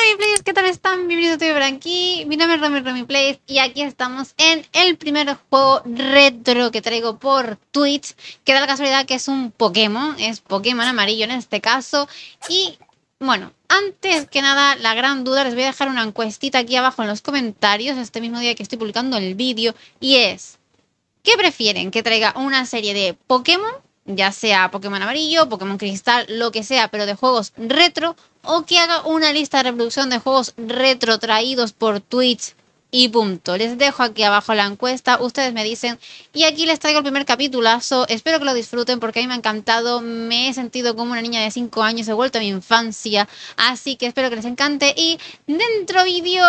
Romiplayers, ¿qué tal están? Bienvenidos a por aquí. Mi nombre es Romiplayers y aquí estamos en el primer juego retro que traigo por Twitch, que da la casualidad que es un Pokémon, es Pokémon amarillo en este caso. Y bueno, antes que nada, la gran duda, les voy a dejar una encuestita aquí abajo en los comentarios este mismo día que estoy publicando el vídeo, y es: ¿qué prefieren? ¿Que traiga una serie de Pokémon, ya sea Pokémon amarillo, Pokémon cristal, lo que sea, pero de juegos retro, o que haga una lista de reproducción de juegos retro traídos por Twitch y punto? Les dejo aquí abajo la encuesta, ustedes me dicen, y aquí les traigo el primer capitulazo. Espero que lo disfruten porque a mí me ha encantado, me he sentido como una niña de 5 años, he vuelto a mi infancia, así que espero que les encante y ¡dentro vídeo!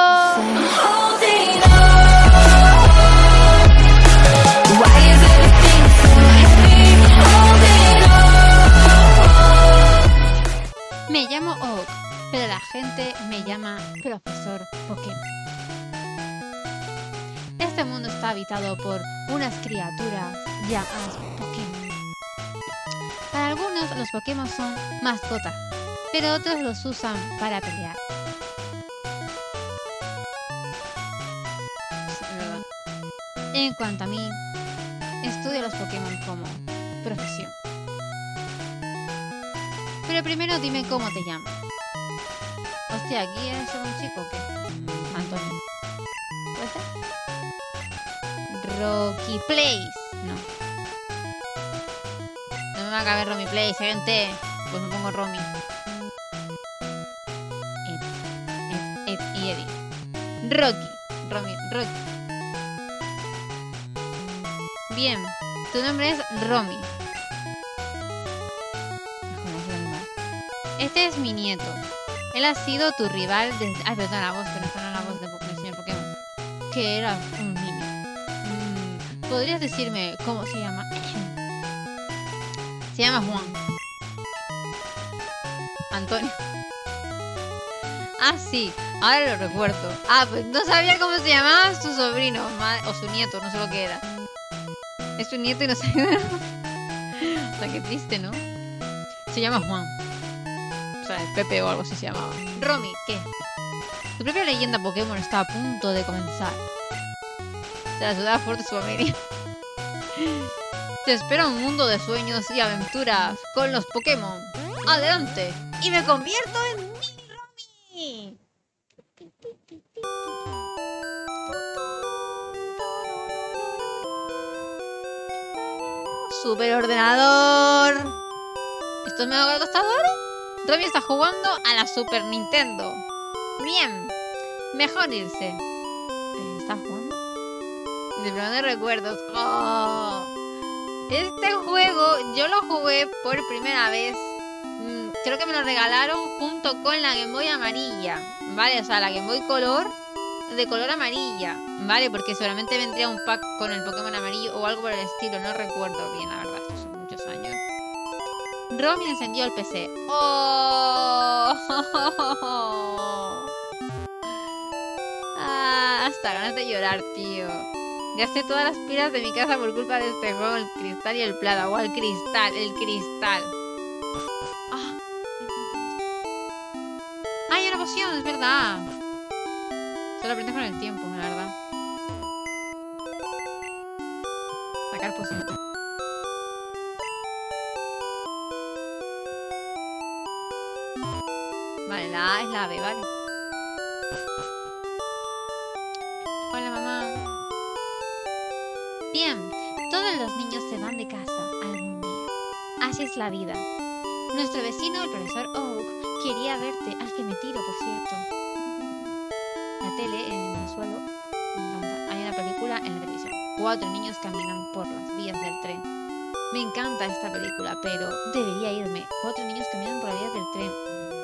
Me llamo Oak, pero la gente me llama Profesor Pokémon. Este mundo está habitado por unas criaturas llamadas Pokémon. Para algunos los Pokémon son mascotas, pero otros los usan para pelear. Sí, es verdad. En cuanto a mí, estudio los Pokémon como profesión. Pero primero dime cómo te llamas. Hostia, ¿aquí es un chico o qué? Antonio. ¿Puede ser? Rocky Place. No. No me va a caber Romy Place, gente. Pues me pongo Romy. Ed y Eddie. Rocky. Rocky. Bien. Tu nombre es Romy. Este es mi nieto. Él ha sido tu rival desde... Ay, perdón, la voz, pero esta no es la voz del señor Pokémon. Que era un niño. ¿Podrías decirme cómo se llama? Se llama Juan. Antonio. Ah, sí. Ahora lo recuerdo. Ah, pues no sabía cómo se llamaba su sobrino. O su nieto, no sé lo que era. Es su nieto y no sabía. O sea, qué triste, ¿no? Se llama Juan. O sea, Pepe o algo así se llamaba. Romy, ¿qué? Tu propia leyenda Pokémon está a punto de comenzar. De la ciudad fuerte de su familia. Te espera un mundo de sueños y aventuras con los Pokémon. ¡Adelante! ¡Y me convierto en Mini Romy! ¡Superordenador! ¿Esto me va a costar ahora? Romy está jugando a la Super Nintendo. Bien, mejor irse. ¿Pero está jugando? De plano de recuerdos. ¡Oh! Este juego yo lo jugué por primera vez. Creo que me lo regalaron junto con la Game Boy amarilla. ¿Vale? O sea, la Game Boy Color de color amarilla. ¿Vale? Porque seguramente vendría un pack con el Pokémon amarillo o algo por el estilo. No recuerdo bien, la verdad. Estos son muchos años. Romy encendió el PC. ¡Oh! Ah, hasta ganas de llorar, tío. Gasté todas las pilas de mi casa por culpa de este juego, el cristal y el plata. O el cristal. Ah, hay una poción, es verdad. Solo aprendes con el tiempo, la verdad. Sacar poción. Vale, la A es la B, ¿vale? Hola, mamá. Bien, todos los niños se van de casa algún día. Así es la vida. Nuestro vecino, el profesor Oak, quería verte, al que me tiro, por cierto. La tele en el suelo. Hay una película en la televisión. 4 niños caminan por las vías del tren. Me encanta esta película, pero debería irme. 4 niños caminan por las vías del tren.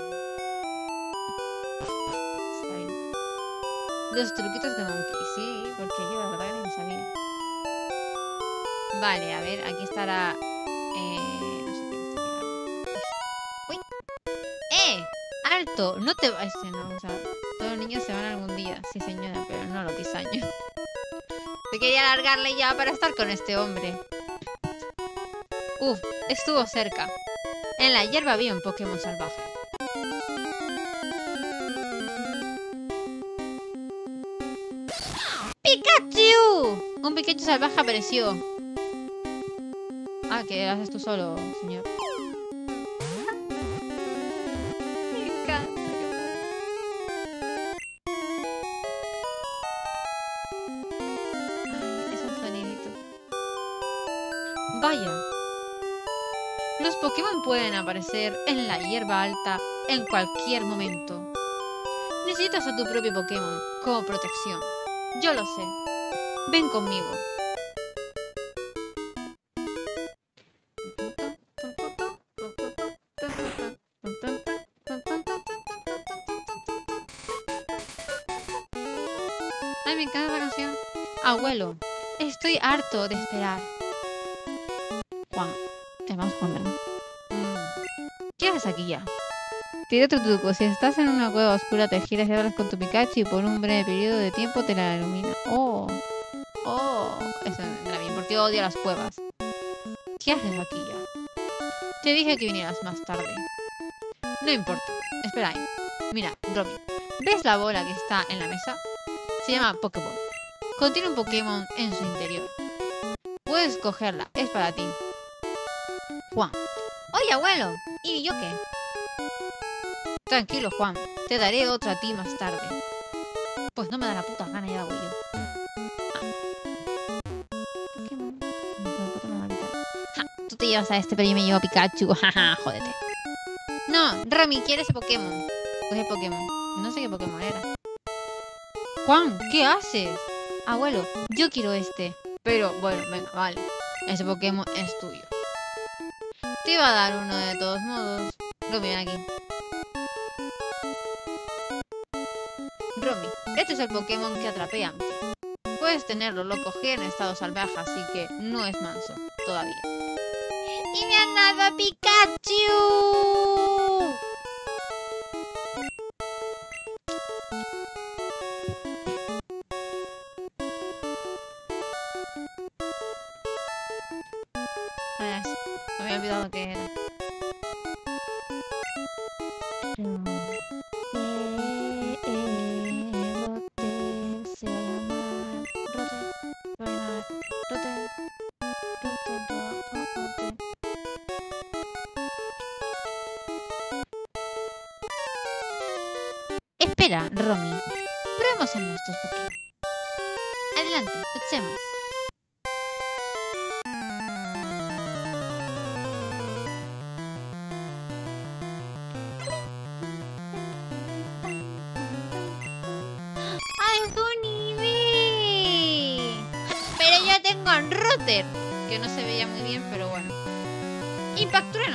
Los truquitos de Monkey, sí, porque yo la verdad que no sabía. Vale, a ver, aquí estará... no sé qué está aquí. ¡Uy! ¡Alto! No te vayas, no, o sea, todos los niños se van algún día. Sí, señora, pero no los 10 años. Te quería alargarle ya para estar con este hombre. Estuvo cerca. En la hierba había un Pokémon salvaje. Un Pikachu salvaje apareció. Ah, que haces tú solo, señor. Me encanta. Ay, es un sonidito. Vaya. Los Pokémon pueden aparecer en la hierba alta en cualquier momento. Necesitas a tu propio Pokémon como protección. Yo lo sé. Ven conmigo. Ay, me encanta esa canción. Abuelo, estoy harto de esperar. Juan, te llamas Juan, ¿verdad? ¿Qué haces aquí ya? Te diré otro truco. Si estás en una cueva oscura, te giras y hablas con tu Pikachu y por un breve periodo de tiempo te la ilumina. Oh. Eso entra bien, porque odio las cuevas. ¿Qué haces aquí ya? Te dije que vinieras más tarde. No importa. Espera ahí. Mira, Romy. ¿Ves la bola que está en la mesa? Se llama Pokéball. Contiene un Pokémon en su interior. Puedes cogerla. Es para ti. Juan. Oye, abuelo. ¿Y yo qué? Tranquilo, Juan. Te daré otra a ti más tarde. Pues no me da la puta gana, ya la voy yo. Pokémon. Ja, tú te llevas a este, pero yo me llevo a Pikachu. Jaja, jódete. No, Rami quiere ese Pokémon. Coge Pokémon. No sé qué Pokémon era. Juan, ¿qué haces? Abuelo, yo quiero este. Pero, bueno, venga, vale. Ese Pokémon es tuyo. Te iba a dar uno de todos modos. Romy, ven aquí. Romy, este es el Pokémon que atrapé antes. Puedes tenerlo, lo cogí en estado salvaje, así que no es manso, todavía. ¡Y me han dado a Pikachu! Ay, me había olvidado qué era. Espera, Romy. Probemos en nuestros Pokémon. Adelante, luchemos. Pero ya tengo a Rotter, que no se veía muy bien, pero bueno. Impact Trueno.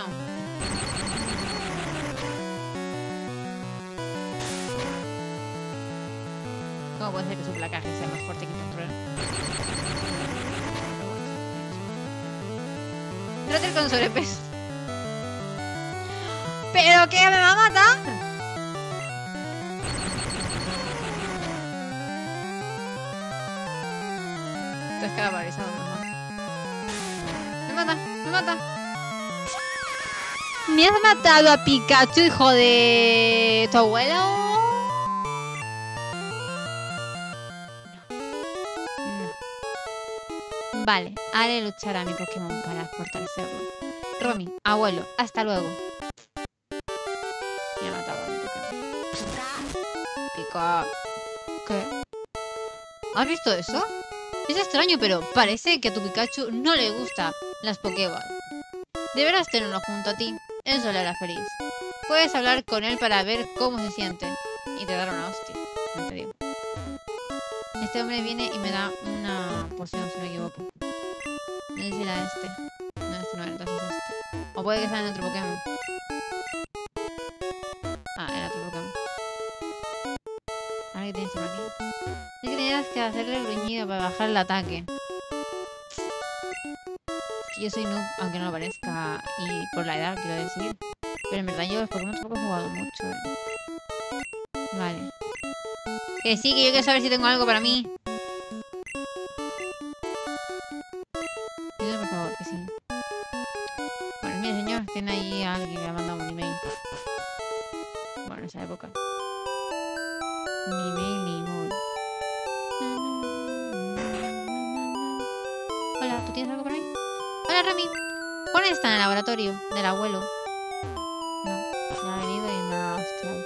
¿Cómo puede ser que su placaje sea más fuerte que Impact Trueno? Rotter con sobrepeso. ¿Pero qué? ¿Me va a matar? Te has quedado paralizado, mamá. Me mata, me mata. ¿Me has matado a Pikachu, hijo de tu abuelo? No. Vale, haré luchar a mi Pokémon para fortalecerlo. Romy, abuelo, hasta luego. Me ha matado a mi Pokémon. Pica. ¿Qué? ¿Has visto eso? Es extraño, pero parece que a tu Pikachu no le gustan las Pokéball. Deberás tenerlo junto a ti. Eso le hará feliz. Puedes hablar con él para ver cómo se siente. Y te dará una hostia. No te digo. Este hombre viene y me da una poción, si no me equivoco. No sé si era este. No, este no era, entonces este. O puede que sea en otro Pokémon. Ah, era otro Pokémon. Ahora que tienes por aquí. Es que tenías que hacerle el gruñido para bajar el ataque. Es que yo soy noob, aunque no lo parezca. Y por la edad, quiero decir. Pero en verdad yo los Pokémon tampoco he jugado mucho. Vale. Que sí, que yo quiero saber si tengo algo para mí. Pídeme por favor, que sí. Bueno, mire señor, tiene ahí a alguien que le ha mandado un email. Bueno, en esa época. Mi email, mi email. Hola, ¿tú tienes algo por ahí? Hola, Rami. Juan está en el laboratorio del abuelo. No, ya ha venido y me ha hostiado.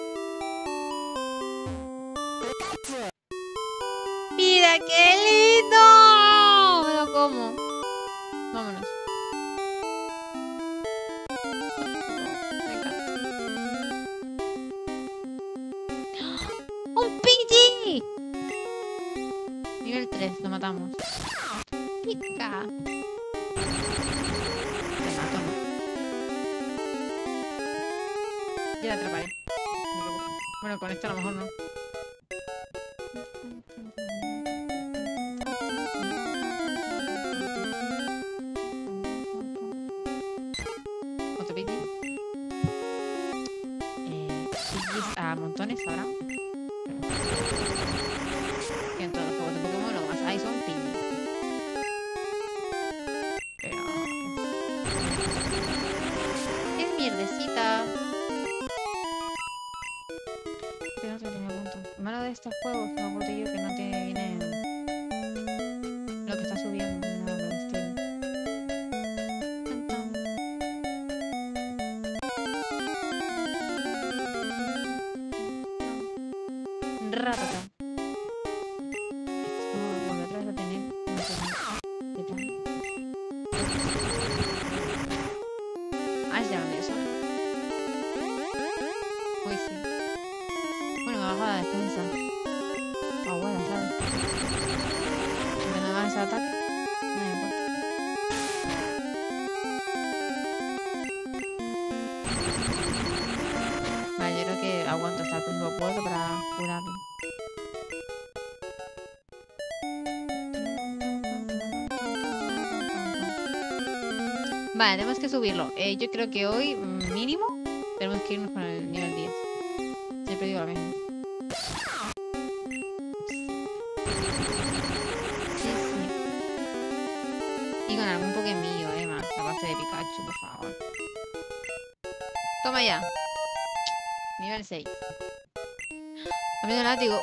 ¡Mira qué lindo! Me lo como. Vámonos. Me encanta. ¡Un Pidgey! Nivel 3, lo matamos. Pica. Te mato, ¿no? Ya la atraparé. Bueno, con esto a lo mejor no. Otro Pidgey. Pidgeys a montones ahora. Que en todos los juegos de Pokémon lo más hay son Pidgeys. Pero... es mierdecita. Lo malo de estos juegos, como apunto yo, que no te viene lo que está subiendo, ni nada por el estilo. Ratata. Como volver otra vez a tener un de plan. Ah, es ya donde yo soy. Pues sí. Bueno, me baja la defensa. Ah, bueno, ¿sabes? Aunque no me haga ese ataque, no me importa. Vale, yo creo que aguanto hasta el próximo pueblo para curarlo. Vale, tenemos que subirlo. Yo creo que hoy, mínimo, tenemos que irnos con el nivel 10. Siempre digo lo mismo. Sí, sí. Y con algún Pokémillo, más. Aparte de Pikachu, por favor. Toma ya. Nivel 6. Abriendo el látigo.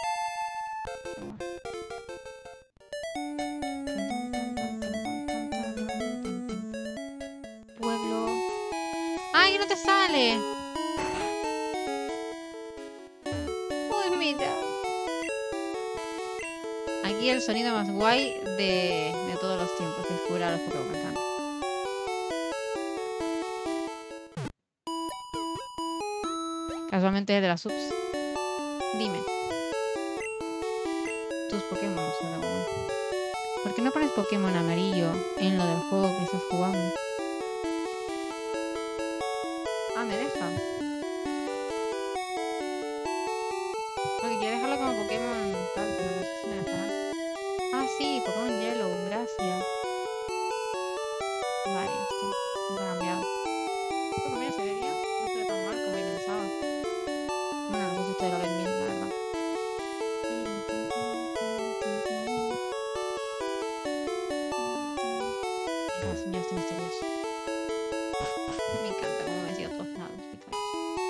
Pueblo. ¡Ay, no te sale! Uy, mira. Aquí el sonido más guay de todos los tiempos, que es curar a los Pokémon. Me encanta. Casualmente es de las subs. Dime. Tus Pokémon son de Google. ¿Por qué no pones Pokémon amarillo en lo del juego que estás jugando? Ah, me deja. Porque quiero dejarlo como Pokémon tal, pero no sé si me dejará. Ah, sí, Pokémon Yellow, gracias. Vale, esto no se ha cambiado. Esto también se ve bien. No se ve tan mal como yo pensaba. Bueno, no sé si ustedes lo ven bien, la verdad. Ya está misterioso. Me encanta cómo me sigue a todos lados, Pikachu.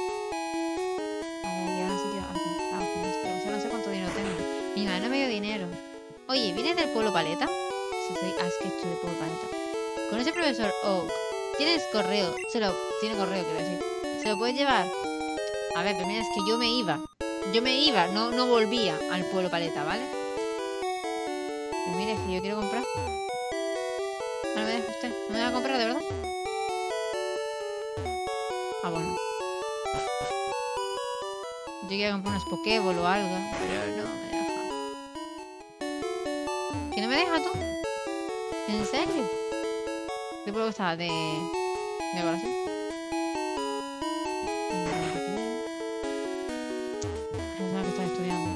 A ver, ya no sé qué hacer. O sea, no sé cuánto dinero tengo. Mi madre no me dio dinero. Oye, ¿vienes del pueblo Paleta? Sí, soy Asketchu del pueblo Paleta. ¿Conoce al profesor Oak? ¿Tienes correo? Tiene correo, quiero decir. ¿Se lo puedes llevar? A ver, pero mira, es que yo me iba. No volvía al pueblo Paleta, ¿vale? Pero mira, es que yo quiero comprar. No me deja usted. ¿No me va a comprar de verdad? Ah, bueno. Yo quería comprar unos Pokéball o algo, pero no me deja. ¿Que no me deja tú? ¿En serio? ¿Qué pueblo estaba? ¿De decoración? Es lo que estoy estudiando.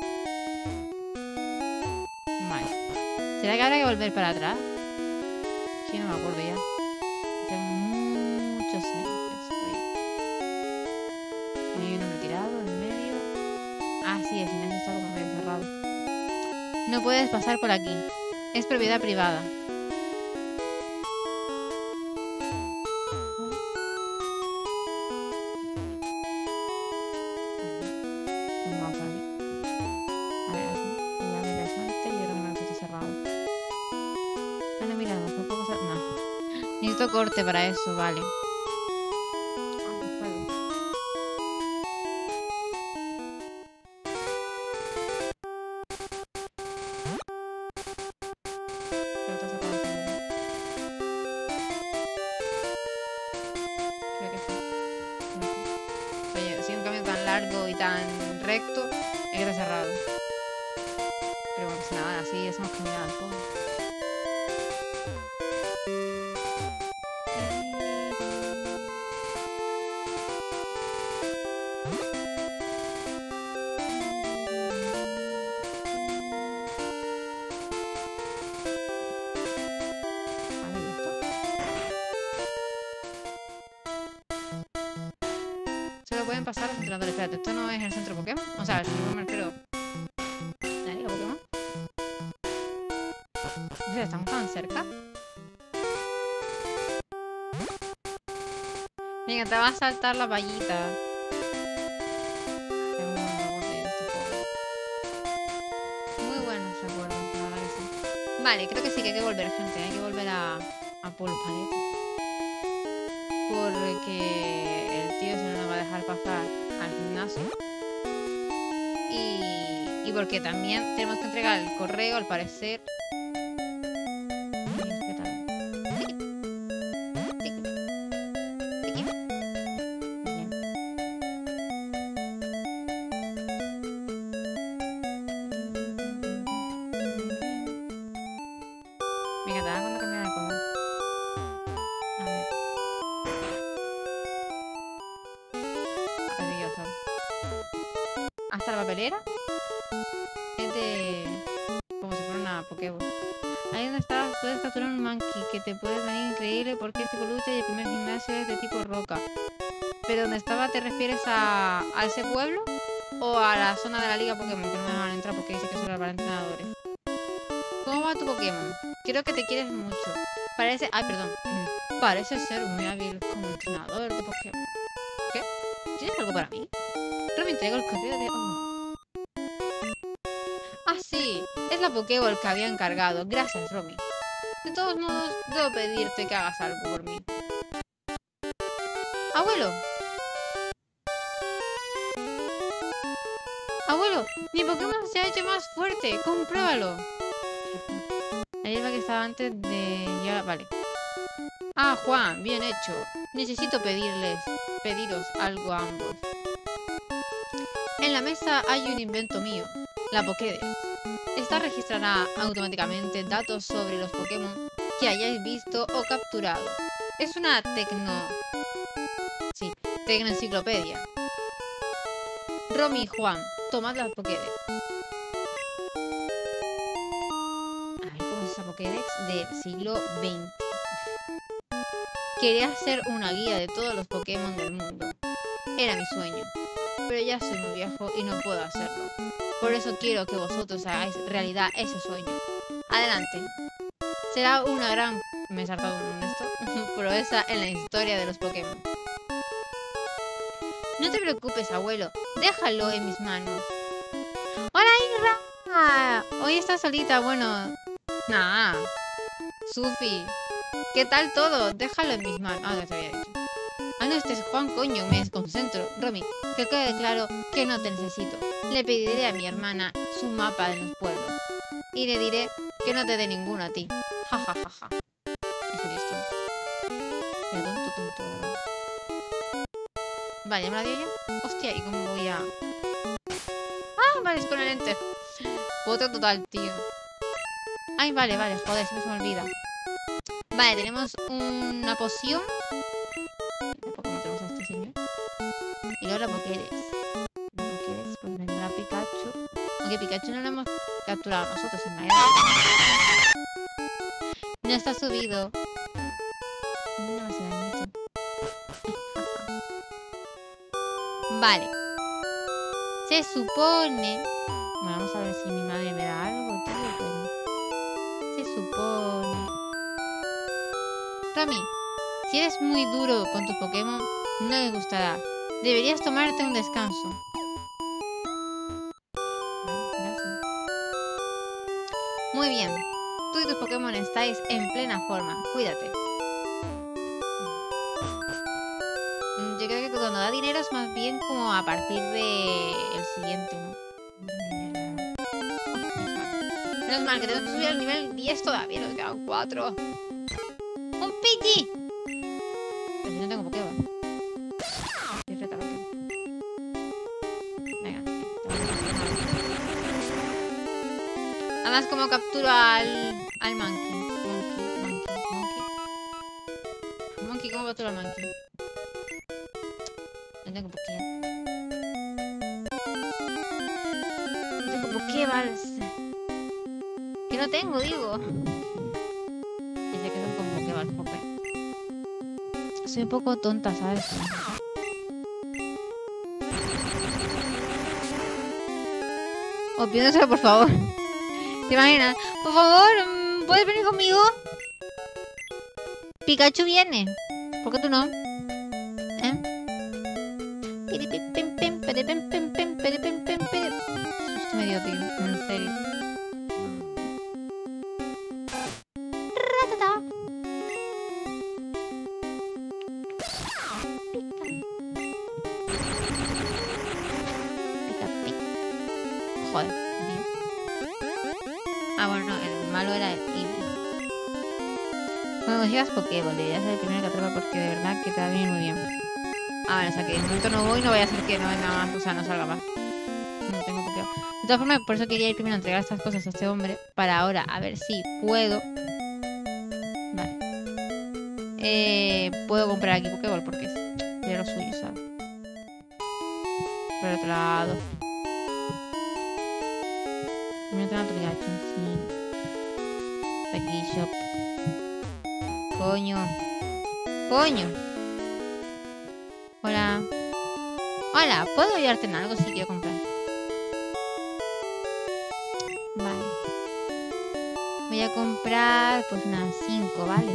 Vale. ¿Será que habrá que volver para atrás? Que no me acuerdo ya. Hace muchos años que estoy. Hay uno retirado en medio. Ah, sí, el gimnasio está como medio cerrado. No puedes pasar por aquí. Es propiedad privada. Pues vamos por aquí. A ver, así. Y ya me interesante. Yo creo que no está cerrado. Necesito corte para eso, vale. Creo que sí. Oye, si un camino tan largo y tan recto, es que está cerrado. Pero bueno, pues nada, así hacemos caminada al juego. Solo pueden pasar los entrenadores. Espérate, esto no es el centro Pokémon. O sea, el centro Pokémon, pero... ¿La liga Pokémon? O sea, estamos tan cerca. Venga, te vas a saltar la vallita. Muy buenos recuerdos, la verdad que sí. Vale, creo que sí que hay que volver, gente. Hay que volver a Polo Paleta. Porque el tío se no nos va a dejar pasar al gimnasio. Y porque también tenemos que entregar el correo, al parecer. Venga, te das cuando cambia de color. A ver. Maravilloso. Hasta la papelera. Es de... como si fuera una Pokéball. Ahí donde estás puedes capturar un Monkey que te puede venir increíble porque es tipo lucha y el primer gimnasio es de tipo roca. Pero donde estaba, ¿te refieres a ese pueblo? ¿O a la zona de la liga Pokémon? Que no me van a entrar porque dice que solo para entrenadores. ¿Cómo va tu Pokémon? Creo que te quieres mucho. Parece... Ay, perdón. Parece ser muy hábil como entrenador de Pokémon. ¿Qué? ¿Tienes algo para mí? Pero me entrego el correo de... Oh. Ah, sí. Es la Pokéball que había encargado. Gracias, Romy. De todos modos, debo pedirte que hagas algo por mí. ¡Abuelo! ¡Abuelo! ¡Mi Pokémon se ha hecho más fuerte! ¡Compruébalo! La hierba que estaba antes de... Ya, vale. Ah, Juan, bien hecho. Necesito pediros algo a ambos. En la mesa hay un invento mío, la Pokédex. Esta registrará automáticamente datos sobre los Pokémon que hayáis visto o capturado. Es una tecnoenciclopedia. Romy y Juan, tomad la Pokédex. Esa Pokédex del siglo XX. Quería ser una guía de todos los Pokémon del mundo. Era mi sueño. Pero ya soy muy viejo y no puedo hacerlo. Por eso quiero que vosotros hagáis realidad ese sueño. Adelante. Será una gran... Me he saltado un esto. Proeza en la historia de los Pokémon. No te preocupes, abuelo. Déjalo en mis manos. ¡Hola, Irra! Hoy estás solita, bueno... Nah. Sufi. ¿Qué tal todo? Déjalo en mis manos. Ah, no te había dicho. Ah, no, este es Juan, coño. Me desconcentro. Romy, que quede claro que no te necesito. Le pediré a mi hermana su mapa de los pueblos. Y le diré que no te dé ninguno a ti. Ja, ja, ja, ja. Es listo. Pero tonto, ¿verdad? Vale, ¿ya me la dio yo? Hostia, ¿y cómo voy a...? Ah, vale, es con el enter. Puto total, tío. Ay, vale, joder, se me olvida. Vale, tenemos una poción. ¿Cómo tenemos a este señor? Y luego la Pokédex. La Pokédex, pues vendrá Pikachu. Aunque Pikachu no lo hemos capturado nosotros en realidad. No está subido. No me se dañito. Vale. Se supone... Bueno, vamos a ver si mi madre me da algo, tío, pero... Se supone... Romy, si eres muy duro con tus Pokémon, no les gustará. Deberías tomarte un descanso. Vale, gracias. Muy bien. Tú y tus Pokémon estáis en plena forma. Cuídate. dinero es más bien como a partir de el siguiente, ¿no? Menos mal que tengo que subir al nivel 10 todavía, nos quedan 4. ¡Un Pidgey! Pero si no tengo Pokéball. Qué reta, venga. Además, como capturo al Monkey. Monkey, ¿cómo capturo al Monkey? No tengo Pokéball. No tengo Pokéballs. Que no tengo, digo. Dice que son como Pokéballs, Poké. Soy un poco tonta, ¿sabes? Opínaselo, por favor. ¿Te imaginas? Por favor, ¿puedes venir conmigo? Pikachu viene. ¿Por qué tú no? ¿Eh? Susto me dio, tío. En serio. Joder, tío. Ah, bueno, no, el malo era el Eevee. Cuando llegas Pokéball, deberías ser el primero que atrapa porque de verdad que te va a venir muy bien. Ah, bueno, o sea que de momento no voy, no vaya a ser que no venga más, o sea, no salga más. No tengo Pokéball. De todas formas, por eso quería ir primero a entregar estas cosas a este hombre. Para ahora, a ver si puedo. Vale. Puedo comprar aquí Pokéball porque es de lo suyo, ¿sabes? Por otro lado. Me traen tu Pikachu, sí. Aquí, shop. Coño. Coño. Hola. Hola, ¿puedo ayudarte en algo si quiero comprar? Vale. Voy a comprar pues unas 5, ¿vale?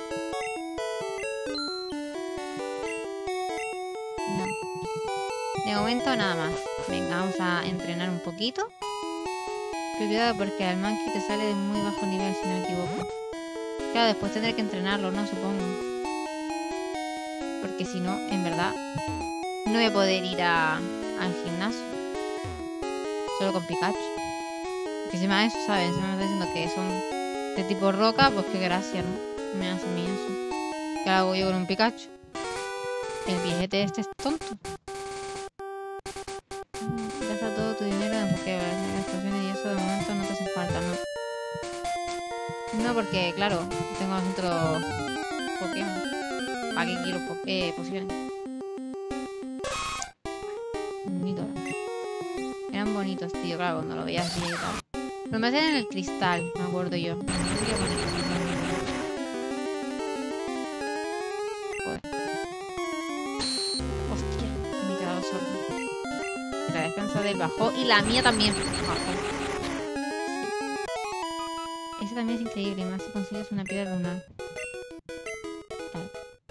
No. De momento nada más. Venga, vamos a entrenar un poquito. Cuidado porque al Monkey te sale de muy bajo nivel si no me equivoco. Claro, después tendré que entrenarlo, ¿no? Supongo. Porque si no, en verdad, no voy a poder ir al gimnasio. Solo con Pikachu. Porque si me eso, ¿sabes? Si me está diciendo que son de tipo roca, pues qué gracia, ¿no? Me hace a mí eso. ¿Qué hago yo con un Pikachu? El viejete este es tonto. Gasta todo tu dinero en Pokéballs, en estaciones y eso de momento no te hace falta, ¿no? No, porque, claro, tengo otro Pokémon. ¿Para qué quiero pociones? Bonitos. Eran bonitos, tío, claro, cuando lo veías bien y tal. Lo me hacen en el cristal, me acuerdo yo. Qué bonito. Joder. Hostia, me he quedado sordo. La defensa del bajó y la mía también bajó. Esa también es increíble, más si consigues una piedra lunar. Vale.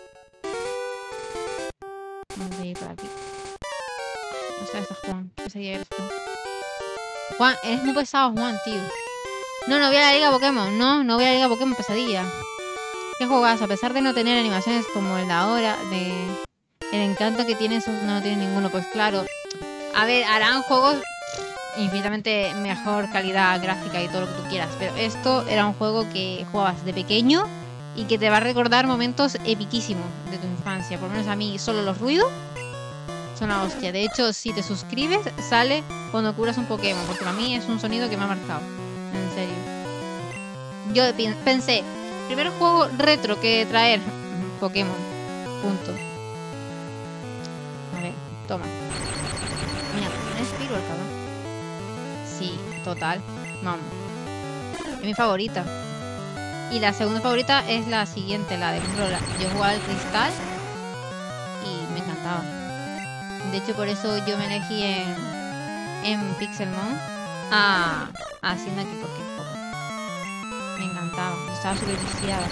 Vamos a ir por aquí. No sé, está Juan. ¿Qué sería esto? Juan, eres muy pesado, Juan, tío. No, no voy a la Liga Pokémon. No voy a la Liga Pokémon, pesadilla. ¿Qué juegas? A pesar de no tener animaciones como el de ahora, el encanto que tiene, esos no tiene ninguno. Pues claro. A ver, harán juegos infinitamente mejor calidad gráfica y todo lo que tú quieras, pero esto era un juego que jugabas de pequeño y que te va a recordar momentos epiquísimos de tu infancia. Por lo menos a mí solo los ruidos son la hostia. De hecho, si te suscribes, sale cuando curas un Pokémon, porque para mí es un sonido que me ha marcado. En serio. Yo pensé, primer juego retro que traer Pokémon. Punto. A ver, toma. Mira, es Spiro el cabrón. Sí, total. Vamos. Es mi favorita. Y la segunda favorita es la siguiente, la de Controla. Yo jugaba al Cristal y me encantaba. De hecho, por eso yo me elegí en Pixelmon a Hacienda aquí porque me encantaba. Yo estaba súper viciada.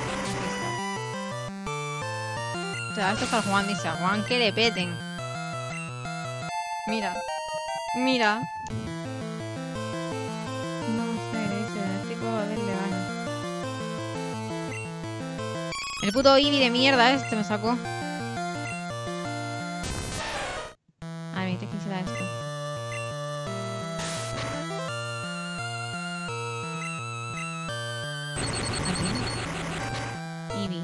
Te va a tocar Juan, dice a Juan que le peten. Mira. Mira. No sé, dice, este tipo va a verle daño. El puto Eevee de mierda este me sacó. Aquí será esto. Aquí. Eevee.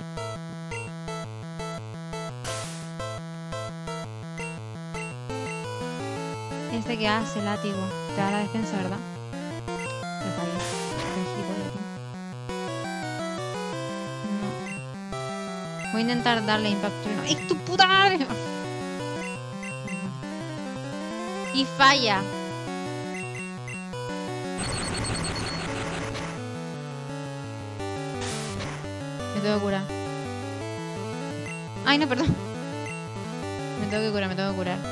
Este que hace látigo. Te da la defensa, ¿verdad? Me fallé. Qué gilipollas, tío. No. Voy a intentar darle impacto. ¡Ay, tu puta madre! Y falla. Me tengo que curar. Ay, no, perdón. Me tengo que curar, me tengo que curar.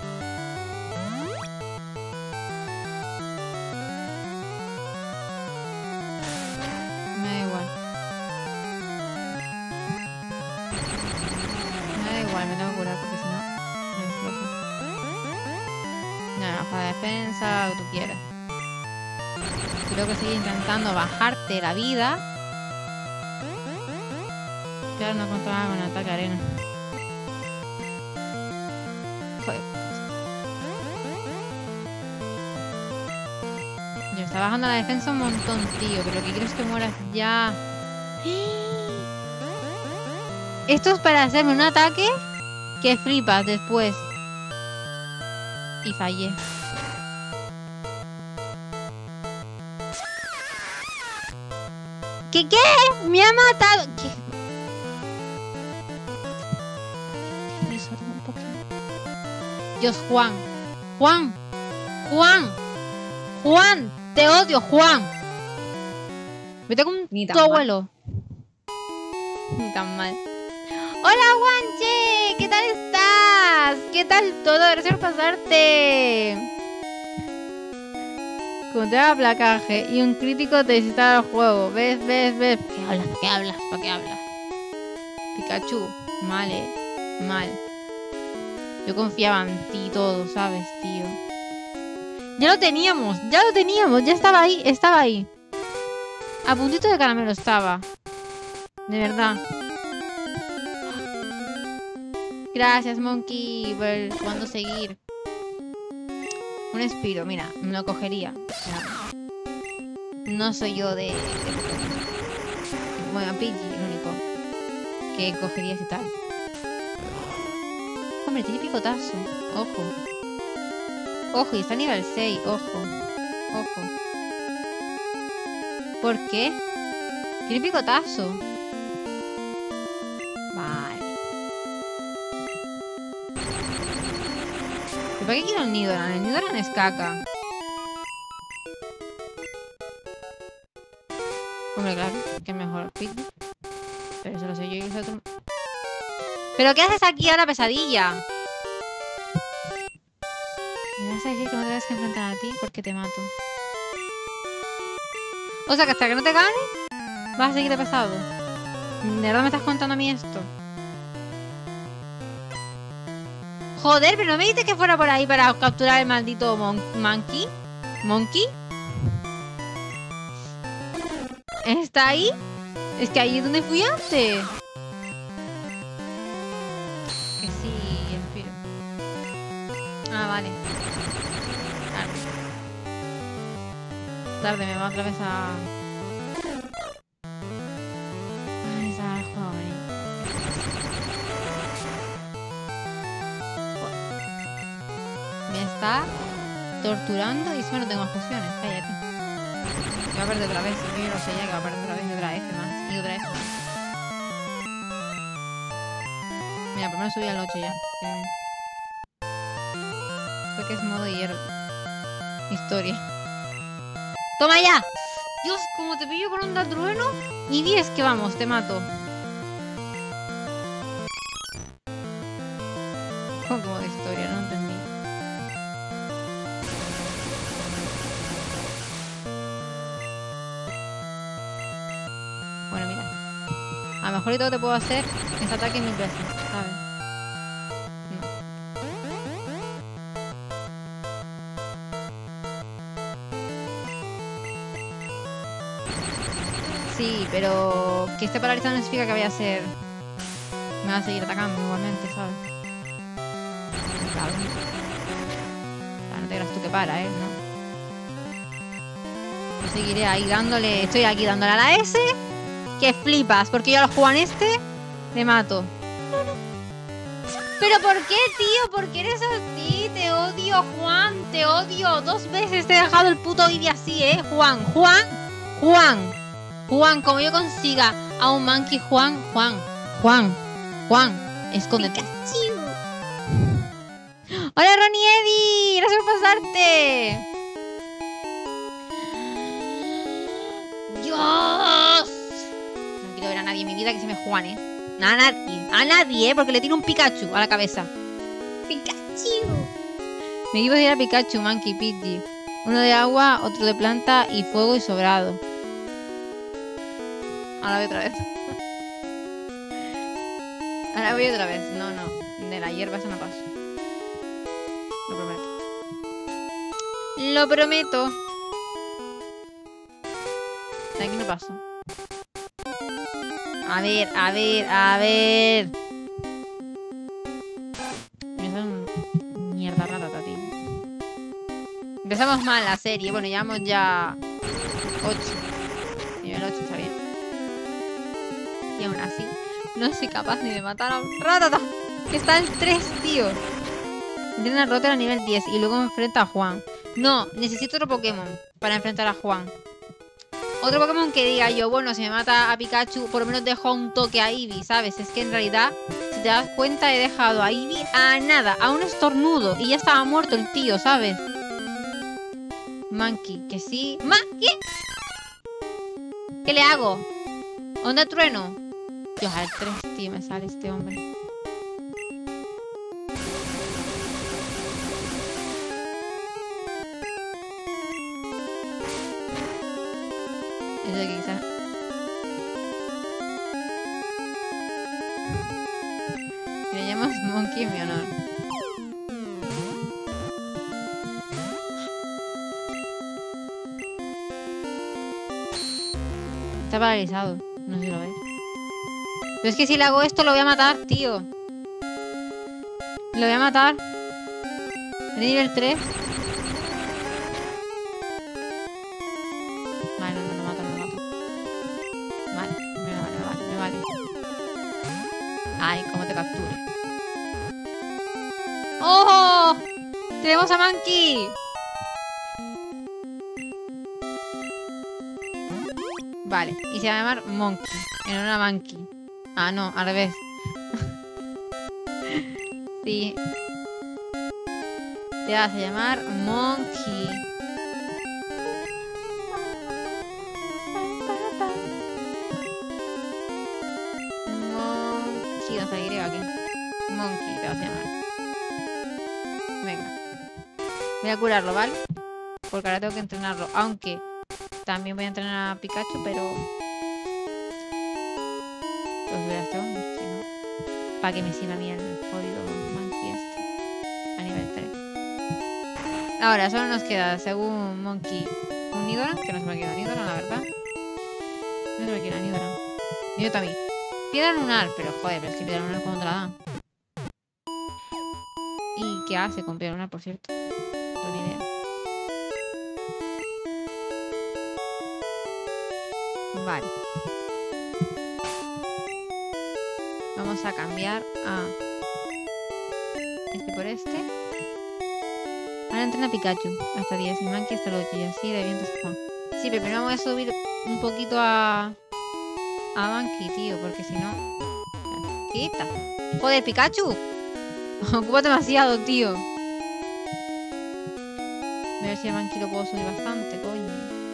Me da igual. Me da igual, me tengo que curar porque si no me exploto. No, baja de defensa, lo que tú quieras. Creo que sigue intentando bajarte la vida. Claro, no contaba con el ataque arena. Joder. Ya está bajando la defensa un montón, tío. Pero lo que quiero es que mueras ya. Esto es para hacerme un ataque que flipas después. Y fallé. ¿Qué? Me ha matado. ¿Qué? Dios, Juan. Juan, te odio, Juan. Me tengo tu abuelo. Ni tan mal. Hola, Juanche. ¿Qué tal estás? ¿Qué tal todo? Gracias por pasarte. Como te da placaje y un crítico te desinstala el juego. ¿Ves? ¿Qué hablas? ¿Para qué hablas? Pikachu. Mal, mal. Yo confiaba en ti y todo, ¿sabes, tío? Ya lo teníamos, ya estaba ahí. A puntito de caramelo estaba. De verdad. Gracias, Monkey, por el cuándo seguir. Un Espiro, mira, me lo cogería. O sea, no soy yo de bueno, Pidgey, el único que cogería ese tal. Hombre, tiene picotazo. Ojo, y está a nivel 6. Ojo. ¿Por qué? Tiene picotazo. Vale. ¿Y para qué quiero el Nidoran? El Nidoran es caca. Hombre, claro, que es mejor Pidgey. Pero eso lo sé yo y eso otro. ¿Pero qué haces aquí ahora, pesadilla? ¿Me vas a decir que no te debes que enfrentar a ti? Porque te mato. O sea, que hasta que no te gane, vas a seguir de pesado. ¿De verdad me estás contando a mí esto? Joder, pero no me dijiste que fuera por ahí para capturar el maldito monkey. ¿Monkey? ¿Está ahí? Es que ahí es donde fui antes. Ah, vale. Tarde, me va otra vez a... Ay, esa joven. Me está torturando y solo no tengo más fusiones. Cállate. Me va a perder otra vez. Yo no sé ya que va a perder otra vez y otra F más. Y otra F más. Mira, primero subí al 8 ya. Que es modo hierro. Historia. ¡Toma ya! Dios, como te pillo con un trueno. Y 10 que vamos, te mato. ¿Cómo que modo historia? No entendí. Bueno, mira. A lo mejor y todo te puedo hacer ese ataque 1000 veces, ¿sabes? Sí, pero que esté paralizado no significa que vaya a ser... Me va a seguir atacando igualmente, ¿sabes? que para, ¿no? Yo seguiré ahí dándole... Estoy aquí dándole a la S. Que flipas, porque yo al Juan este le mato. ¿Pero por qué, tío? ¿Por qué eres así? Te odio, Juan. Te odio. 2 veces te he dejado el puto vídeo así, ¿eh? Juan. Juan, como yo consiga a un monkey, Juan. Escóndete. Hola, Ronnie Eddy. Gracias por pasarte. Dios. No quiero ver a nadie en mi vida que se me Juan, ¿eh? A nadie, porque le tiro un Pikachu a la cabeza. Pikachu. Me iba a ir a Pikachu, Monkey Pidgey. Uno de agua, otro de planta y fuego y sobrado. Ahora voy otra vez. Ahora voy otra vez. No. De la hierba eso no paso. Lo prometo. Lo prometo. De aquí no paso. A ver. Me son mierda ratata, tío. Empezamos mal la serie. Bueno, llevamos ya 8. Nivel 8 está bien. Y aún así, no soy capaz ni de matar a un ratata. Que está en 3, tío. Entrena a Rotter a nivel 10 y luego enfrenta a Juan. No, necesito otro Pokémon para enfrentar a Juan. Otro Pokémon que diga yo, bueno, si me mata a Pikachu, por lo menos dejo un toque a Eevee, ¿sabes? Es que en realidad, si te das cuenta, he dejado a Eevee a nada, a un estornudo. Y ya estaba muerto el tío, ¿sabes? Monkey, que sí. ¿Qué? ¿Qué le hago? ¿Onda trueno? Dios, al 3, tío, me sale este hombre. Eso aquí quizás. Me llamas Monkey en mi honor. Está paralizado. No sé si lo ves. Pero es que si le hago esto lo voy a matar, tío. Lo voy a matar. De nivel 3. Vale, no lo mato. Vale, me vale. Ay, cómo te capture. ¡Oh! ¡Tenemos a Monkey! Vale, y se va a llamar Monkey. En honor a Monkey. Ah, no, al revés. Sí. Te vas a llamar Monkey. Monkey, no sé, griego aquí. Monkey te vas a llamar. Venga. Voy a curarlo, ¿vale? Porque ahora tengo que entrenarlo. Aunque también voy a entrenar a Pikachu, pero... Los voy a hacer un destino. Para que me sirva a mí el jodido Monkey este. A nivel 3. Ahora, solo nos queda, según Monkey, un Nidoran. Que no se me queda Nidoran, la verdad. No se me queda Nidoran. Yo también. Piedra lunar, pero joder, pero es que piedra lunar cuando te la dan. ¿Y qué hace con piedra lunar, por cierto? No tengo ni idea. Vale. Vamos a cambiar a este por este. Ahora entrena a Pikachu hasta 10, el Monkey hasta el 8 y así de viento se Juan. Sí, pero primero voy a subir un poquito a Monkey, tío, porque si no... Quita. Joder, Pikachu. Ocupa demasiado, tío. A ver si a Monkey lo puedo subir bastante, coño.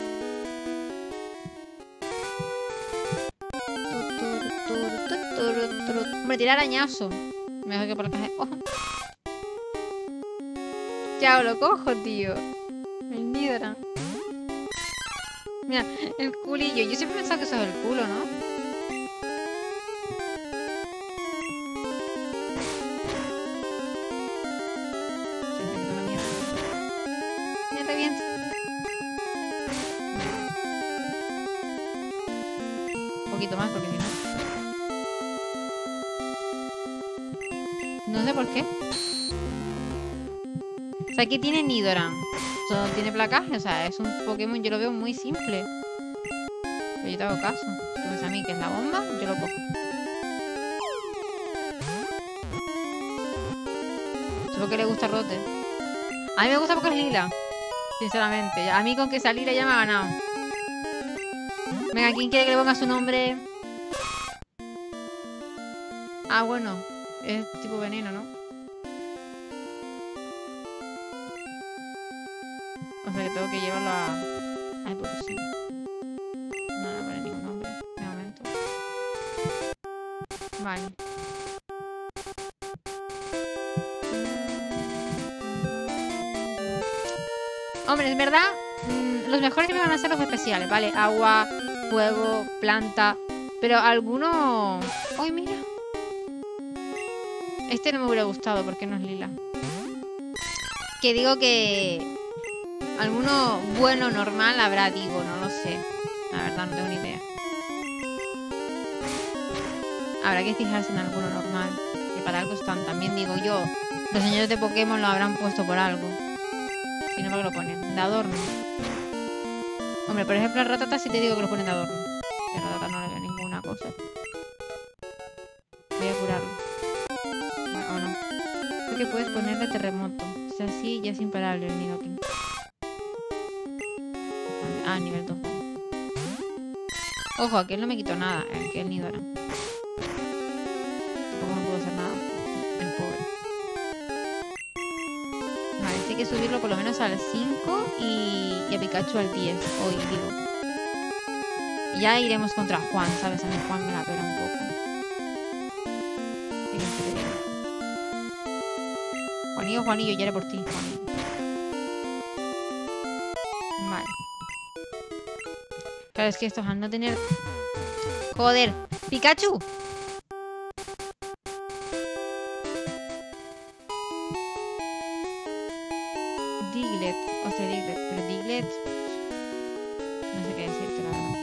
Hombre, tira arañazo. Mejor que por la caja. ¡Oh! Ya lo cojo, tío. El Nidoran. Mira, el culillo. Yo siempre he pensado que eso es el culo, ¿no? Mira, te viento. Un poquito más porque si no... No sé por qué. sea, aquí tiene Nidoran. Solo tiene placaje, o sea, es un Pokémon, yo lo veo muy simple. Pero yo te hago caso. Si tú ves a mí que es la bomba, yo lo cojo. Supongo que le gusta Rote. A mí me gusta porque es lila. Sinceramente. A mí con que sea lila ya me ha ganado. Venga, ¿quién quiere que le ponga su nombre? Ah, bueno. Es tipo veneno, ¿no? O sea que tengo que llevarlo a evolución. No le pone ningún nombre de momento. Vale. Hombre, es verdad, los mejores me van a ser los especiales, ¿vale? Agua, fuego, planta. Pero algunos... ¡Ay, mira! Este no me hubiera gustado porque no es lila. Que digo que... alguno bueno, normal habrá, digo, no lo sé. La verdad, no tengo ni idea. Habrá que fijarse en alguno normal. Que para algo están. También digo yo, los señores de Pokémon lo habrán puesto por algo. Si no, ¿para qué lo ponen? De adorno. Hombre, por ejemplo, a Rattata sí te digo que lo ponen de adorno. Que a Rattata no le veo ninguna cosa. Voy a curarlo. Bueno, o no. Creo que puedes ponerle terremoto. O sea, así ya es imparable el Nidoking. Ah, nivel 2. Ojo, aquel no me quitó nada. Aquel Nidoran. Tampoco no puedo hacer nada. El pobre. Vale, este hay que subirlo por lo menos al 5 y a Pikachu al 10. Hoy, digo. Y ya iremos contra Juan, ¿sabes? A mí Juan me la pela un poco. Juanillo, ya era por ti, Juanillo. Vale. Claro, es que estos al no tener... ¡Joder! ¡Pikachu! Diglett. O sea, Diglett. Pero Diglett... no sé qué decirte, la verdad.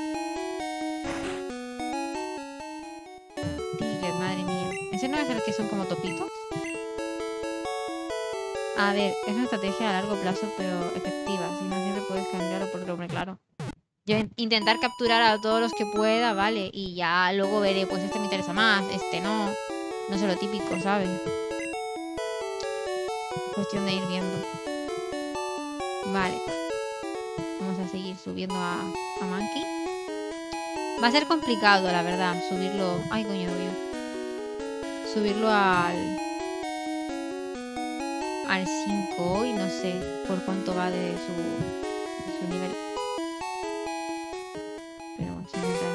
Diglett, madre mía. ¿Ese no es el que son como topitos? A ver, es una estrategia a largo plazo, pero efectiva. Si no, siempre puedes cambiarlo por otro hombre, claro. Yo intentar capturar a todos los que pueda, vale. Y ya luego veré, pues este me interesa más, este no. No sé lo típico, ¿sabes? Cuestión de ir viendo. Vale. Vamos a seguir subiendo a Mankey. Va a ser complicado, la verdad, subirlo... Ay, coño, Dios. Subirlo al 5 y no sé por cuánto va de su nivel. Pero bueno, sin entrar.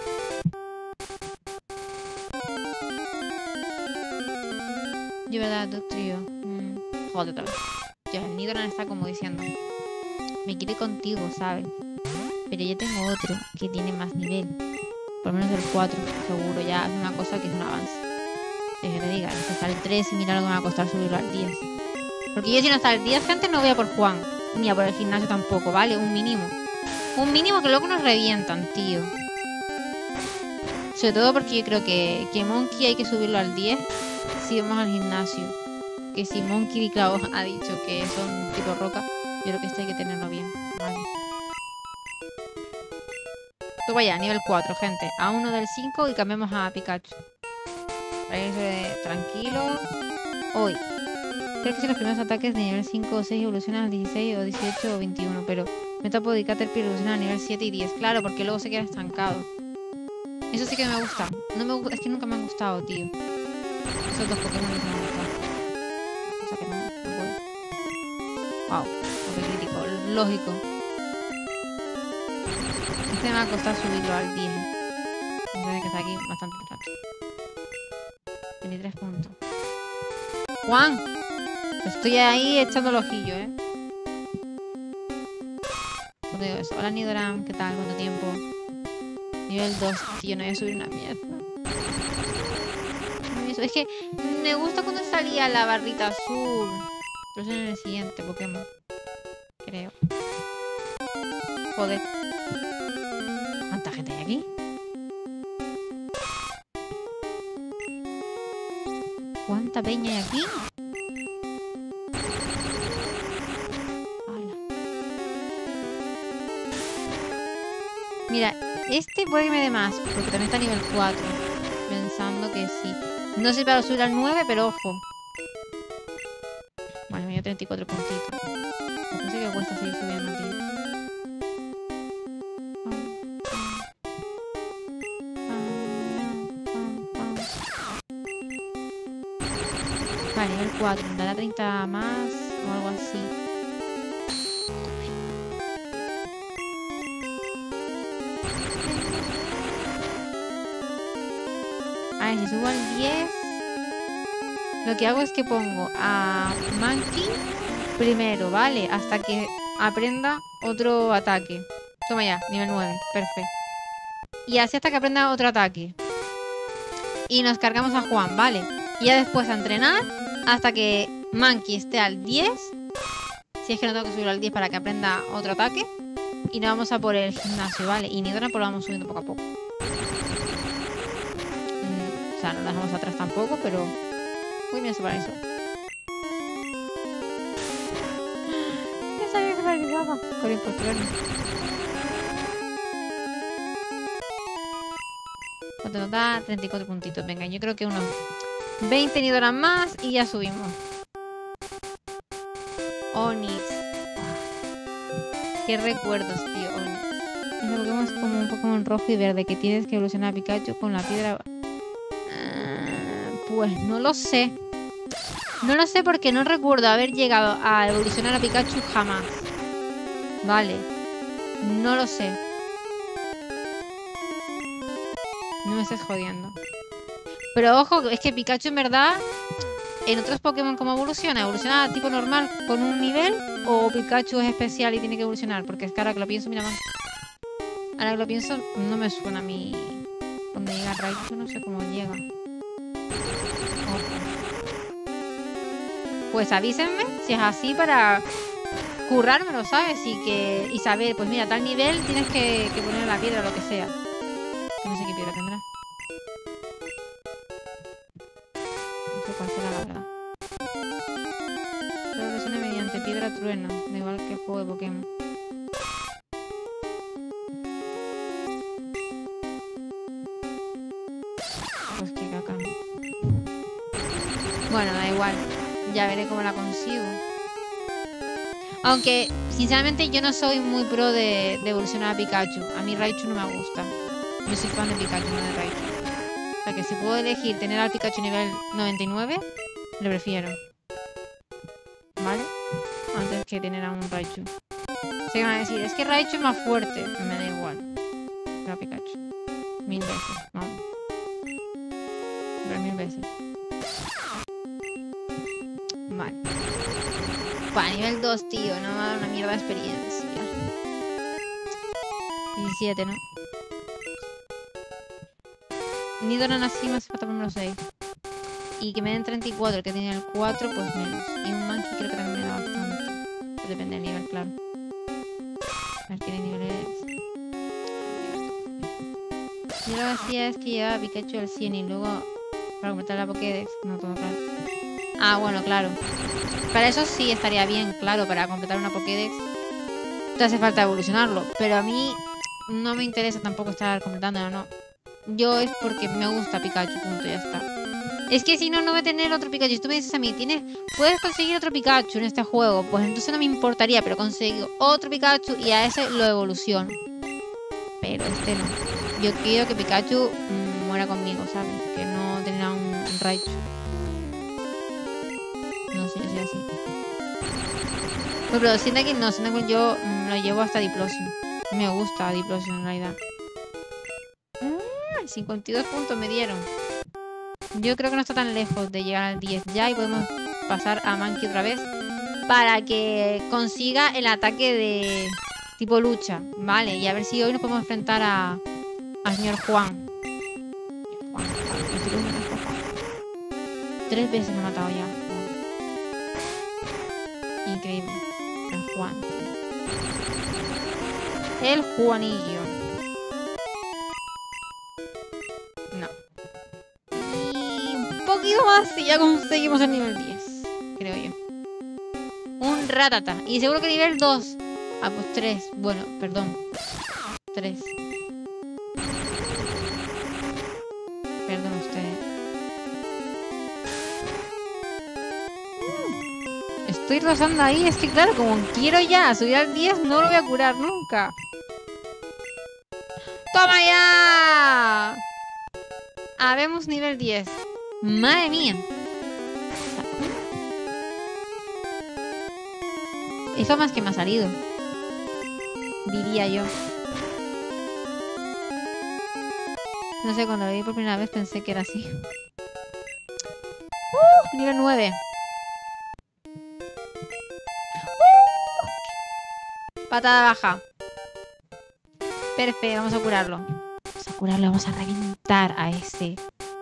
Yo, ¿verdad, Dugtrio? Joder, otra vez. Ya, el Nidoran está como diciendo: me quiere contigo, ¿sabes? Pero yo tengo otro que tiene más nivel. Por lo menos el 4, seguro. Ya es una cosa que es un avance. Que te diga, si está el 3 y mira lo que me va a costar subirlo al 10. Porque yo si no está el 10, gente, no voy a por Juan. Ni a por el gimnasio tampoco, ¿vale? Un mínimo. Un mínimo que luego nos revientan, tío. Sobre todo porque yo creo que Monkey hay que subirlo al 10 si vamos al gimnasio. Que si Monkey, claro, ha dicho que son tipo roca, yo creo que este hay que tenerlo bien, ¿vale? Toma ya, nivel 4, gente. A uno del 5 y cambiamos a Pikachu. Para irse tranquilo. Hoy. Creo que si los primeros ataques de nivel 5 o 6 evolucionan al 16 o 18 o 21, pero Metapod y Caterpie evolucionan a nivel 7 y 10. Claro, porque luego se queda estancado. Eso sí que me gusta. No me gusta, es que nunca me han gustado, tío. Esos dos Pokémon no me han gustado. Cosa que no puedo. Wow, porque crítico. Lógico. Este me va a costar subirlo al 10. Entonces que está aquí bastante rato. 23 puntos. ¡Juan! Estoy ahí echando el ojillo, ¿eh? Solo digo eso. Hola, Nidoran. ¿Qué tal? ¿Cuánto tiempo? Nivel 2. Tío, no voy a subir una mierda. Es que me gusta cuando salía la barrita azul. Pero eso en el siguiente Pokémon. Creo. Joder. ¿Cuánta gente hay aquí? ¿Cuánta peña hay aquí? Mira, este puede que me dé más, porque también está a nivel 4. Pensando que sí. No sé para subir al 9, pero ojo. Bueno, me dio 34 puntitos. No sé qué cuesta seguir subiendo, tío. Vale, nivel 4. Me dará 30 más o algo así. A ver, si subo al 10, lo que hago es que pongo a Monkey primero, ¿vale? Hasta que aprenda otro ataque. Toma ya, nivel 9. Perfecto. Y así hasta que aprenda otro ataque. Y nos cargamos a Juan, ¿vale? Y ya después a entrenar hasta que Monkey esté al 10. Si es que no tengo que subir al 10 para que aprenda otro ataque. Y nos vamos a por el gimnasio, ¿vale? Y Nidorna pues lo vamos subiendo poco a poco. O sea, no la dejamos atrás tampoco, pero... Uy, mira, se paralizó. Ya sabía que se paralizaba. Corre por trueno. ¿Cuánto nos da? 34 puntitos. Venga, yo creo que unos 20 Nidoran más y ya subimos. Onix. Qué recuerdos, tío. Onix. Ese Pokémon es como un Pokémon rojo y verde que tienes que evolucionar a Pikachu con la piedra. Pues no lo sé. No lo sé porque no recuerdo haber llegado a evolucionar a Pikachu jamás. Vale. No lo sé. No me estés jodiendo. Pero ojo, es que Pikachu en verdad... En otros Pokémon, ¿cómo evoluciona? ¿Evoluciona tipo normal con un nivel? ¿O Pikachu es especial y tiene que evolucionar? Porque es que ahora que lo pienso, mira más. Ahora que lo pienso, no me suena a mí. Cuando llega Raichu, no sé cómo llega. Ojo. Pues avísenme si es así para currármelo, ¿sabes? Y saber, pues mira, tal nivel tienes que poner la piedra o lo que sea. Que no sé qué piedra tendrá. No sé cuál será la verdad. Pero evoluciona mediante piedra trueno, da igual que juego de Pokémon. Pues qué caca. Bueno, da igual. Ya veré cómo la consigo. Aunque, sinceramente, yo no soy muy pro de evolucionar a Pikachu. A mí Raichu no me gusta. Yo soy fan de Pikachu, no de Raichu. O sea que si puedo elegir tener al Pikachu nivel 99, lo prefiero. ¿Vale? Antes que tener a un Raichu. Se van a decir, es que Raichu es más fuerte. Me da igual. Pero a Pikachu. 1000 veces. Vamos. Pero 1000 veces. Vale. Para nivel 2, tío. No me va a dar una mierda de experiencia. 17, ¿no? Nidoran así me hace falta primero 6. Y que me den 34, el que tiene el 4, pues menos. Y un Monkey creo que también me da bastante. Pero depende del nivel, claro. A ver qué nivel es. Yo lo que hacía es que llevaba a Pikachu al 100 y luego para completar la Pokédex. No todo claro. Ah, bueno, claro. Para eso sí estaría bien, claro, para completar una Pokédex. Te hace falta evolucionarlo. Pero a mí no me interesa tampoco estar completándolo, no. Yo es porque me gusta Pikachu, punto, ya está. Es que si no, no voy a tener otro Pikachu. Si tú me dices a mí, puedes conseguir otro Pikachu en este juego, pues entonces no me importaría, pero consigo otro Pikachu y a ese lo evoluciono. Pero este no. Yo quiero que Pikachu muera conmigo, ¿sabes? Que no tenga un Raichu. No sé, yo soy así. Pero sienta que no, sienta que yo lo llevo hasta Diplosion. Me gusta Diplosion en realidad. 52 puntos me dieron. Yo creo que no está tan lejos de llegar al 10 ya y podemos pasar a Monkey otra vez para que consiga el ataque de tipo lucha, ¿vale? Y a ver si hoy nos podemos enfrentar al señor Juan. Juan. 3 veces me ha matado ya. Increíble. El Juan. El Juanillo. No. Y un poquito más y ya conseguimos el nivel 10. Creo yo. Un Rattata. Y seguro que nivel 2. Ah, pues 3. Bueno, perdón. 3. estoy rozando ahí. Es que claro, como quiero ya subir al 10, no lo voy a curar nunca. ¡Toma ya! Habemos nivel 10. Madre mía. Es lo más que me ha salido. Diría yo. No sé, cuando lo vi por primera vez pensé que era así. Nivel 9. Patada baja. Perfecto, vamos a curarlo. Vamos a curarlo, vamos a reventar a ese.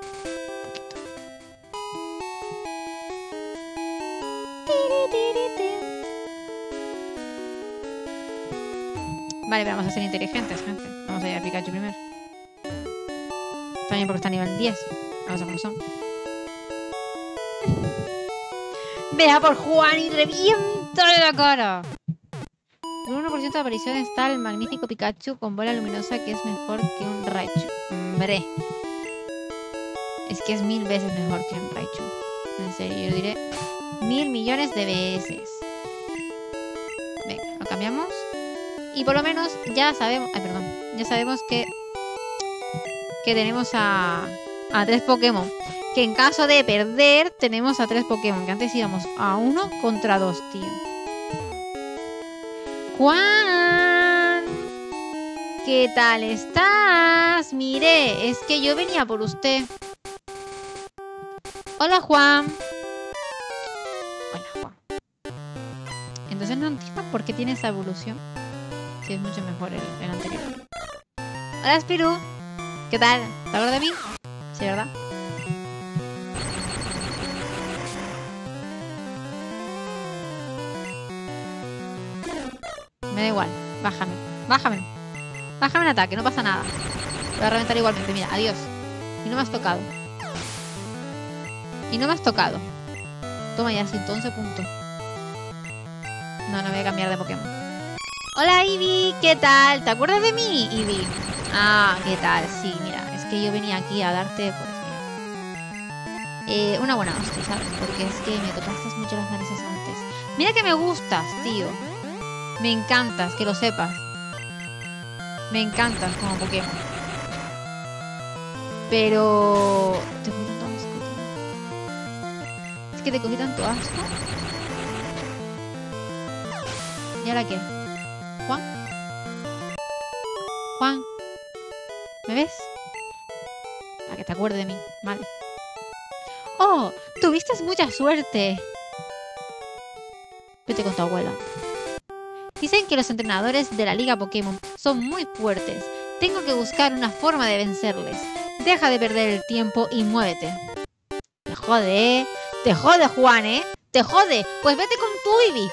Vale, pero vamos a ser inteligentes, gente. Vamos a ir a Pikachu primero. También porque está a nivel 10. Vamos a cómo son. Vea por Juan y reviéntale la cara. Con 1% de aparición está el magnífico Pikachu con bola luminosa que es mejor que un Raichu. Hombre. Es que es 1000 veces mejor que un Raichu. En serio, yo lo diré 1000 millones de veces. Venga, lo cambiamos. Y por lo menos ya sabemos... Ay, perdón. Ya sabemos que tenemos a 3 Pokémon. Que en caso de perder, tenemos a 3 Pokémon. Que antes íbamos a 1 contra 2, tío. Juan, ¿qué tal estás? Mire, es que yo venía por usted. Hola, Juan. Hola, Juan. Entonces no entiendo por qué tiene esa evolución. Si es mucho mejor el anterior. Hola, Spirou. ¿Qué tal? ¿Te acuerdas de mí? Sí, ¿verdad? Me da igual. Bájame. Bájame. Bájame el ataque. No pasa nada. Voy a reventar igualmente. Mira, adiós. Y no me has tocado. Y no me has tocado. Toma ya, 111 puntos. No voy a cambiar de Pokémon. Hola, Eevee. ¿Qué tal? ¿Te acuerdas de mí, Eevee? Ah, ¿qué tal? Sí, mira. Es que yo venía aquí a darte, pues, mira. Una buena hostia, ¿sabes? Porque es que me tocaste mucho las narices antes. Mira que me gustas, tío. Me encantas, que lo sepas. Me encantas como Pokémon. Pero... te cogí tanto asco, tío. Es que te cogí tanto asco. ¿Y ahora qué? ¿Juan? ¿Juan? ¿Me ves? Para que te acuerdes de mí, vale. ¡Oh! Tuviste mucha suerte. Vete con tu abuela. Dicen que los entrenadores de la Liga Pokémon son muy fuertes. Tengo que buscar una forma de vencerles. Deja de perder el tiempo y muévete. Te jode, ¿eh? Te jode, Juan, ¿eh? Te jode. Pues vete con tu Eevee.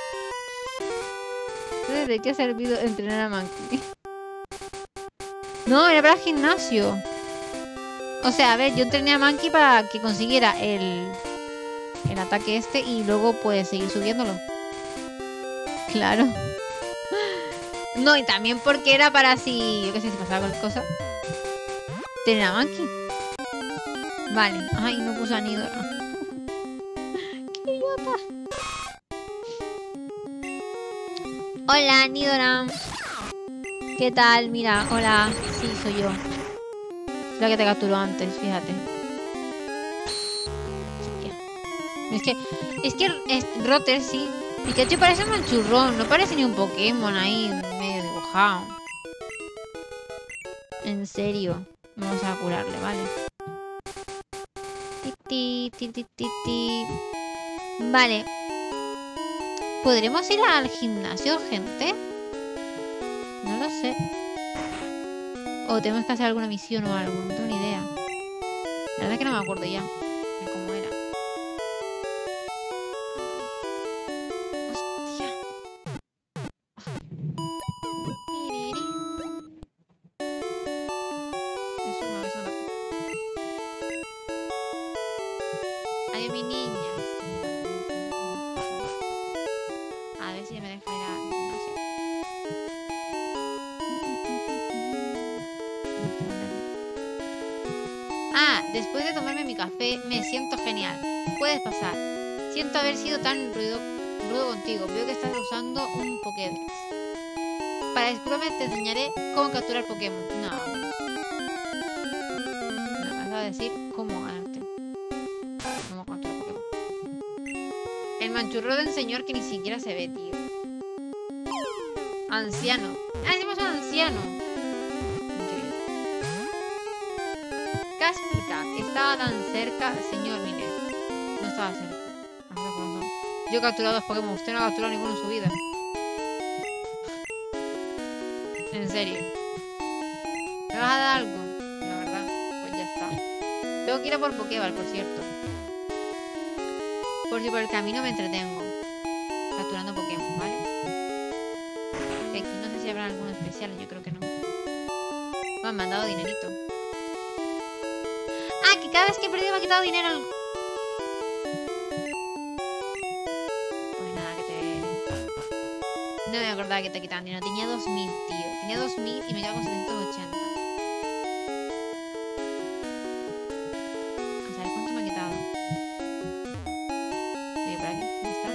¿De qué ha servido entrenar a Mankey? No, era para el gimnasio. O sea, a ver, yo entrené a Mankey para que consiguiera el ataque este y luego pues seguir subiéndolo. Claro. No, y también porque era para si... yo qué sé, si pasaba cualquier cosa. Tener a Mankey. Vale. Ay, no puse a Nidora. ¡Qué idiota! Hola, Nidora. ¿Qué tal? Mira, hola. Sí, soy yo. Es la que te capturó antes, fíjate. Es que Rotter, sí. Pikachu parece un manchurrón. No parece ni un Pokémon ahí medio dibujado. En serio. Vamos a curarle, ¿vale? Vale. ¿Podremos ir al gimnasio, gente? No lo sé. O tenemos que hacer alguna misión o algo. No tengo ni idea. La verdad es que no me acuerdo ya de cómo era. Hostia. Eso. Adiós, mi niña. A ver si me deja ir al gimnasio. Ah, después de tomarme mi café me siento genial. Puedes pasar. Siento haber sido tan saludo contigo. Veo que estás usando un Pokédex. Para descubrirme te enseñaré cómo capturar Pokémon. No. No, me vas a decir cómo ganarte. Cómo capturar Pokémon. El manchurroden señor que ni siquiera se ve, tío. Anciano. Ah, decimos un anciano. Cáspica. Estaba tan cerca. Señor, mire. No estaba cerca. Yo he capturado 2 Pokémon. Usted no ha capturado ninguno en su vida. En serio. ¿Me vas a dar algo? La verdad. Pues ya está. Tengo que ir a por Pokéball, por cierto. Por si por el camino me entretengo. Capturando Pokémon, ¿vale? Que aquí no sé si habrá alguno especial. Yo creo que no. Me han mandado dinerito. Ah, que cada vez que he perdido me ha quitado dinero. Pues nada, que te... No me acordaba que te quitaban dinero. Tenía 2000, tío. Tenía 2000 y me quedaba con 780. A saber cuánto me ha quitado. Oye, por aquí. ¿Dónde está?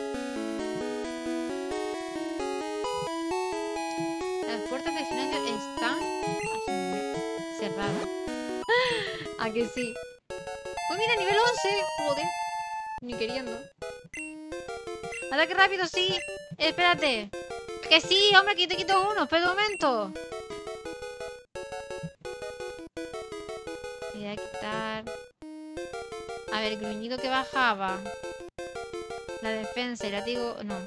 Las puertas del gimnasio están cerradas. ¿A que sí? Pues mira, nivel 11. Joder. Ni queriendo. Ataque rápido, sí. Espérate. Que sí, hombre, que te quito uno. Espera un momento. Te voy a quitar. A ver, gruñido que bajaba. La defensa y látigo. No.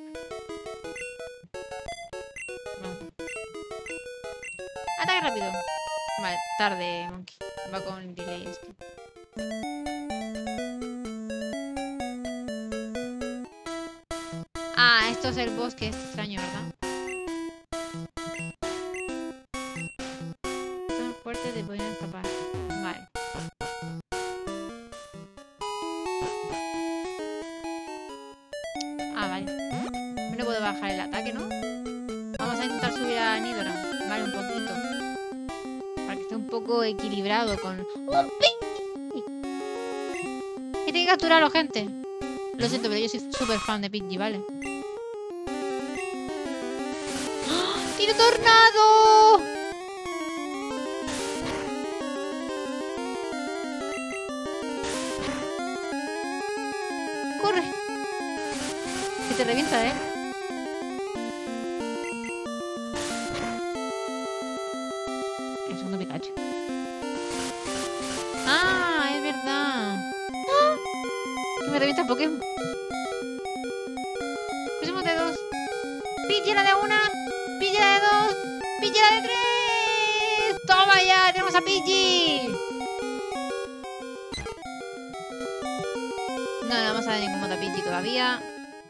Ataque rápido. Vale, tarde, Monkey. Va con delay esto. Ah, esto es el bosque, es extraño, ¿verdad? Son fuertes de poder escapar. Vale. Ah, vale. No puedo bajar el ataque, ¿no? Vamos a intentar subir a Nidoran. Vale, un poquito. Para que esté un poco equilibrado con... ¡Un Pidgey! Y tiene que capturarlo, gente. Lo siento, pero yo soy súper fan de Pidgey, ¿vale? ¡Tiro tornado! ¡Corre! Que te revienta, ¿eh? El segundo Pikachu. ¡Ah! Es verdad. ¡Ah! Que me revienta el Pokémon. Pusimos de 2. ¡Píllala de 1! ¡Píllala de 2! ¡Píllala de 3! ¡Toma ya! ¡Tenemos a Pidgey! No le vamos a dar ningún modo a Pidgey todavía.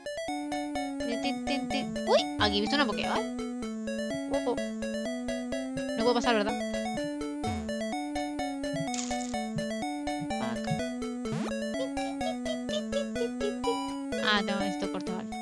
¡Uy! Aquí he visto una Pokéball. No puedo pasar, ¿verdad? Ah, tengo esto corto, vale.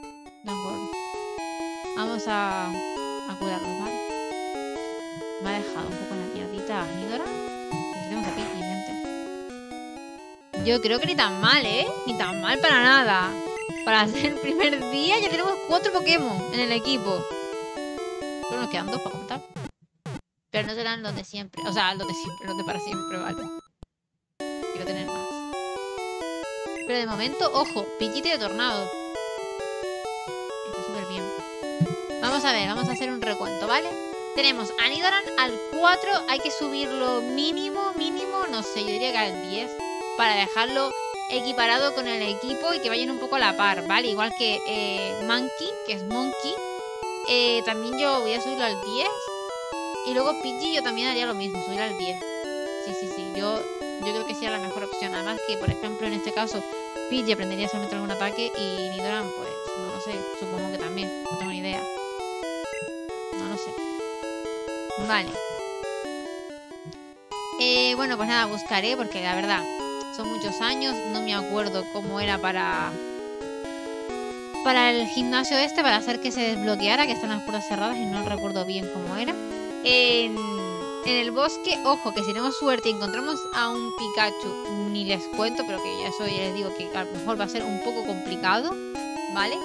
Vamos a cuidarlo, ¿vale? Me ha dejado un poco la mierdita a Nidoran. Tenemos a Pidgey, gente. Yo creo que ni tan mal, ¿eh? Ni tan mal para nada. Para hacer el primer día ya tenemos 4 Pokémon en el equipo. Solo nos quedan 2 para contar. Pero no serán los de siempre. O sea, los de siempre, los de para siempre, ¿vale? Quiero tener más. Pero de momento, ojo, Pidgey de tornado. Está súper bien. Vamos a ver, vamos a hacer un recuento, ¿vale? Tenemos a Nidoran al 4. Hay que subirlo mínimo, no sé, yo diría que al 10. Para dejarlo equiparado con el equipo y que vayan un poco a la par, ¿vale? Igual que Monkey, que es Monkey. También yo voy a subirlo al 10. Y luego Pidgey yo también haría lo mismo, subir al 10. Sí. Yo creo que sería la mejor opción. Además que, por ejemplo, en este caso, Pidgey aprendería solamente algún ataque y Nidoran, pues, no lo sé. Supongo que también. No tengo ni idea. No lo sé. Vale. Bueno, pues nada, buscaré porque la verdad, son muchos años. No me acuerdo cómo era para el gimnasio este, para hacer que se desbloqueara, que están las puertas cerradas y no recuerdo bien cómo era. En el bosque, ojo, que si tenemos suerte y encontramos a un Pikachu, ni les cuento, pero que ya eso ya les digo que a lo mejor va a ser un poco complicado, ¿vale?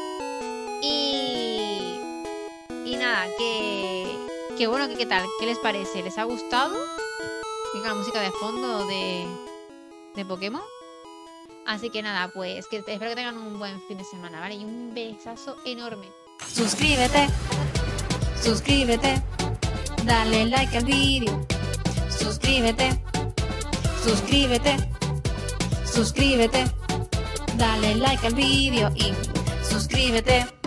Y nada, que bueno, que qué tal, ¿qué les parece? ¿Les ha gustado? Venga, la música de fondo de Pokémon. Así que nada, pues que espero que tengan un buen fin de semana, ¿vale? Y un besazo enorme. Suscríbete, suscríbete, dale like al vídeo. Suscríbete, suscríbete, suscríbete, dale like al vídeo y suscríbete.